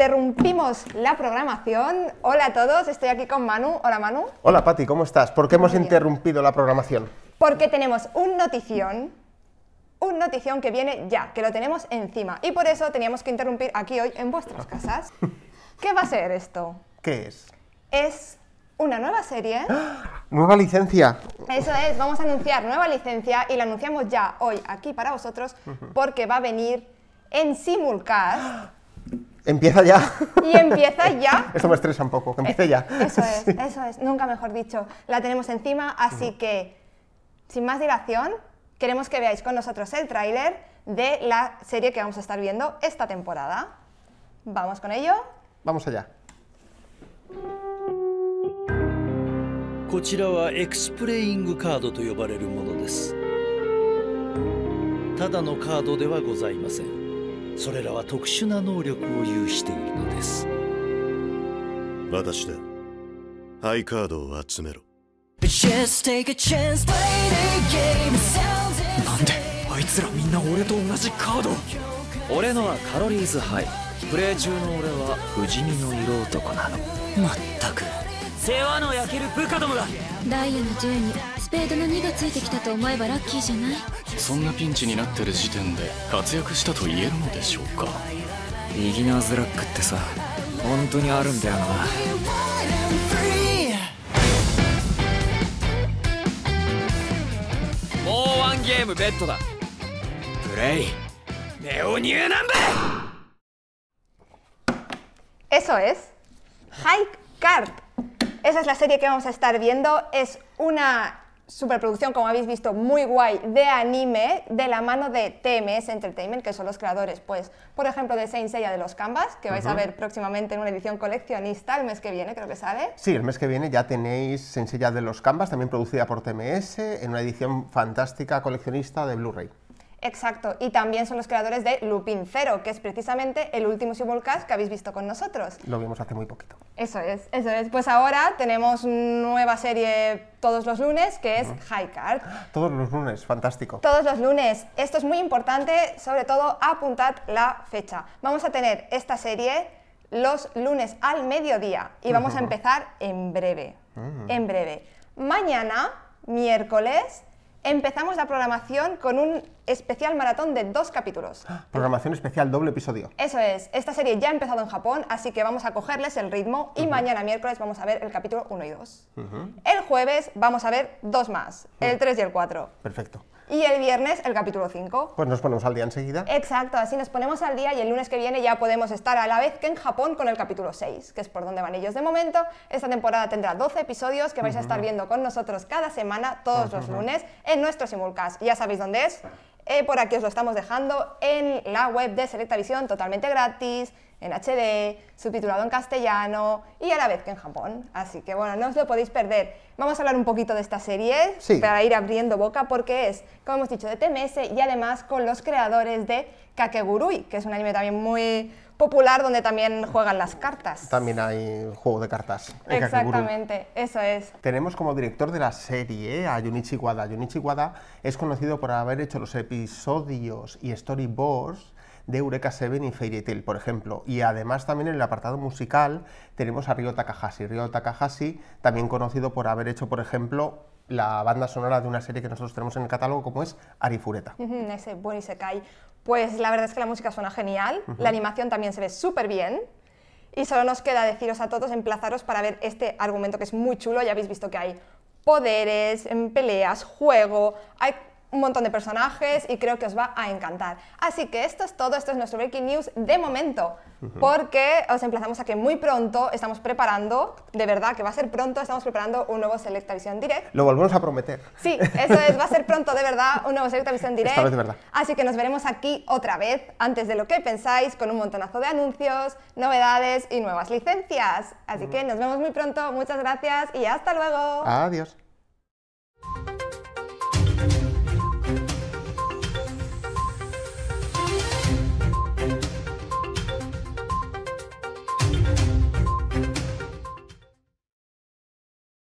interrumpimos la programación. Hola a todos, estoy aquí con Manu. Hola Manu. Hola Pati, ¿cómo estás? ¿Por qué hemos interrumpido la programación? Porque tenemos un notición que viene ya, que lo tenemos encima. Y por eso teníamos que interrumpir aquí hoy en vuestras casas. ¿Qué va a ser esto? ¿Qué es? Es una nueva serie. ¡Nueva licencia! Eso es, vamos a anunciar nueva licencia y la anunciamos ya hoy aquí para vosotros porque va a venir en simulcast. ¡Empieza ya! Y empieza ya. Esto me estresa un poco, que empiece ya. Eso es, nunca mejor dicho. La tenemos encima, así que, sin más dilación, queremos que veáis con nosotros el tráiler de la serie que vamos a estar viendo esta temporada. ¿Vamos con ello? Vamos allá. こちらはエクスプレイングカードと呼ばれるものです。ただのカードではございません。それらは特殊な能力を有しているのです。 私だ。ハイカードを集めろ。 なんであいつらみんな俺と同じカード。 俺のはカロリーズハイ。プレイ中の俺は不死身の色男なの。 まったく世話の焼ける部下どもだ。 ダイヤの10にスペードの2がついてきたと思えばラッキーじゃない。 そんなピンチになってる時点で活躍したと言えるのでしょうか。 ビギナーズラックってさ、本当にあるんだよな。 もうワンゲームベッドだ。プレイネオニューナンバー。 Eso es. High Card. Esa es la serie que vamos a estar viendo. Es una superproducción, como habéis visto, muy guay de anime, de la mano de TMS Entertainment, que son los creadores, pues, por ejemplo, de Saint Seiya de los Canvas, que vais a ver próximamente en una edición coleccionista, el mes que viene, creo que sale. Sí, el mes que viene ya tenéis Saint Seiya de los Canvas, también producida por TMS, en una edición fantástica coleccionista de Blu-ray. Exacto, y también son los creadores de Lupin Zero, que es precisamente el último simulcast que habéis visto con nosotros. Lo vimos hace muy poquito. Eso es, eso es. Pues ahora tenemos nueva serie todos los lunes, que es High Card. Todos los lunes, fantástico. Todos los lunes. Esto es muy importante, sobre todo apuntad la fecha. Vamos a tener esta serie los lunes al mediodía y vamos a empezar en breve. En breve. Mañana, miércoles, empezamos la programación con un especial maratón de 2 capítulos. Programación especial, doble episodio. Eso es, esta serie ya ha empezado en Japón, así que vamos a cogerles el ritmo y mañana miércoles vamos a ver el capítulo 1 y 2. El jueves vamos a ver 2 más, el 3 y el 4. Perfecto. Y el viernes el capítulo 5. Pues nos ponemos al día enseguida. Exacto, así nos ponemos al día y el lunes que viene ya podemos estar a la vez que en Japón con el capítulo 6, que es por donde van ellos de momento. Esta temporada tendrá 12 episodios que vais a estar viendo con nosotros cada semana, todos los lunes, en nuestro simulcast. Ya sabéis dónde es. Por aquí os lo estamos dejando en la web de Selectavision, totalmente gratis, en HD, subtitulado en castellano y a la vez que en Japón. Así que bueno, no os lo podéis perder. Vamos a hablar un poquito de esta serie para ir abriendo boca porque es, como hemos dicho, de TMS y además con los creadores de Kakegurui, que es un anime también muy popular donde también juegan las cartas. También hay juego de cartas. Exactamente, eso es. Tenemos como director de la serie a Junichi Wada. Junichi Wada es conocido por haber hecho los episodios y storyboards de Eureka Seven y Fairy Tail, por ejemplo. Y además también en el apartado musical tenemos a Ryo Takahashi. Ryo Takahashi, también conocido por haber hecho, por ejemplo, la banda sonora de una serie que nosotros tenemos en el catálogo, como es Arifureta. Ese buen Isekai. Pues la verdad es que la música suena genial, la animación también se ve súper bien. Y solo nos queda deciros a todos, emplazaros para ver este argumento que es muy chulo. Ya habéis visto que hay poderes, peleas, juego, hay un montón de personajes y creo que os va a encantar. Así que esto es todo, esto es nuestro Breaking News de momento, porque os emplazamos a que muy pronto estamos preparando, de verdad que va a ser pronto, estamos preparando un nuevo Selectavision Direct. Lo volvemos a prometer. Sí, eso es, va a ser pronto de verdad un nuevo Selectavision Direct. Esta vez de verdad. Así que nos veremos aquí otra vez, antes de lo que pensáis, con un montonazo de anuncios, novedades y nuevas licencias. Así que nos vemos muy pronto, muchas gracias y hasta luego. Adiós.